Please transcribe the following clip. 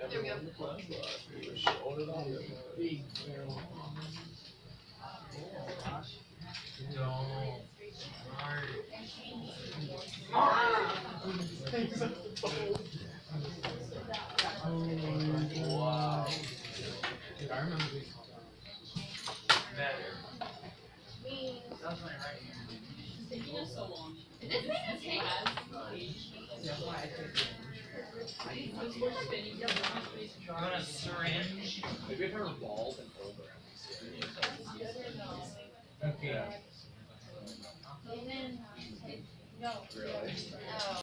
There we go. Don't. Wow. Dude, I remember these. Better. That was my right taking us so long. Did this thing take? That's why I took it. This horse spinning. You want a syringe? Maybe if I revolve and hold her. Okay. And then, no. Really? Oh.